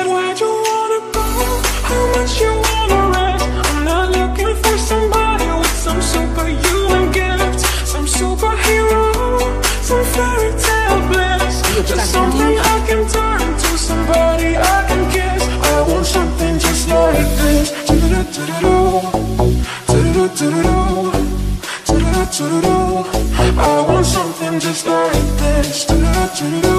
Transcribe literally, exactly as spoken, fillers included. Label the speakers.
Speaker 1: But where'd you wanna go? How much you wanna rest? I'm not looking for somebody with some superhuman gifts, some superhero, some fairy tale bliss. Just something I can turn to, somebody I can kiss. I want something just like this. Do-do-do-do-do, do-do-do-do-do, do-do-do-do-do. I want something just like this. Do-do-do-do-do.